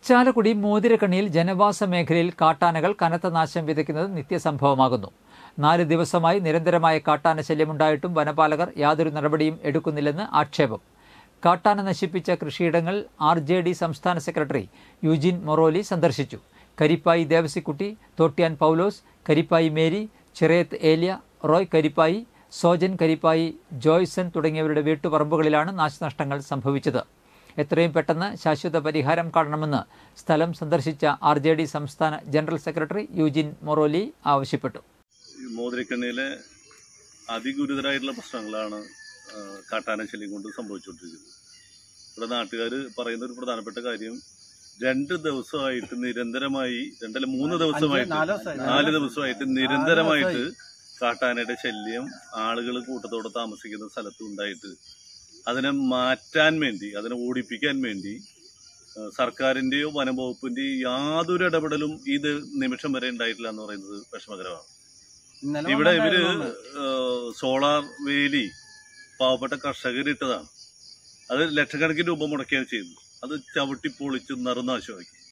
ചാലക്കുടി മോതിരക്കണ്ണിയിൽ ജനവാസ മേഖലയിൽ കാട്ടാനകൾ കനത്ത നാശം വിതയ്ക്കുന്നത് നിത്യസംഭവമാകുന്നു. 4 ദിവസമായി നിരന്തരമായ കാട്ടാന ശല്യമുണ്ടായിട്ടും വനപാലകർ യാതൊരു നടപടിയും എടുക്കുന്നില്ലെന്ന് ആക്ഷേപം. കാട്ടാന നശിപ്പിച്ച കൃഷിയിടങ്ങൾ RJD സംസ്ഥാന സെക്രട്ടറി യൂജിൻ മൊറോലി സന്ദർശിച്ചു. കരിപ്പായി ദേവസിക്കുട്ടി, തോട്ട്യാൻ പൗലോസ്, കരിപ്പായി മേരി, ചിറയത്ത് ഏലിയ, റോയ് കരിപ്പായി, സോജൻ കരിപ്പായി, ജോയ്സൺ തുടങ്ങിയവരുടെ വീട്ടുപറമ്പുകളിലാണ് നാശനഷ്ടങ്ങൾ സംഭവിച്ചത്. എത്രയും പെട്ടെന്ന് ശാശ്വത പരിഹാരം കാണണമെന്ന് സ്ഥലം സന്ദർശിച്ച RJD സംസ്ഥാന ജനറൽ സെക്രട്ടറി യൂജിൻ മൊറോലി ആവശ്യപ്പെട്ടു. മോതിരക്കണ്ണിയിലെ അതിഗുരുതരമായിട്ടുള്ള പ്രശ്നങ്ങളാണ് കാട്ടാന ശല്യം കൊണ്ട് സംഭവിച്ചുകൊണ്ടിരിക്കുന്നത്. ഇവിടെ നാട്ടുകാർ പറയുന്ന ഒരു പ്രധാനപ്പെട്ട കാര്യം, 2 ദിവസമായിട്ട് നിരന്തരമായി 3 ദിവസമായിട്ട് 4 ദിവസമായിട്ട് നിരന്തരമായിട്ട് കാട്ടാനയുടെ ശല്യം ആളുകൾ കൂട്ടത്തോടെ താമസിക്കുന്ന സ്ഥലത്ത് ഉണ്ടായിട്ട് അതിനെ മാറ്റാൻ വേണ്ടി, അതിനെ ഓടിപ്പിക്കാൻ വേണ്ടി സർക്കാരിന്റെയോ വനംവകുപ്പിന്റെയോ യാതൊരു ഇടപെടലും ഇത് നിമിഷം വരെ ഉണ്ടായിട്ടില്ല എന്ന് പറയുന്നത് വിഷമകരമാണ്. ഇവിടെ ഇവര് സോളാർ വേലി പാവപ്പെട്ട കർഷകരിട്ടതാണ്. അത് ലക്ഷക്കണക്കിന് രൂപ മുടക്കിയാണ് ചെയ്യുന്നത്. അത് ചവിട്ടി പൊളിച്ച് നറുനാശമാക്കി.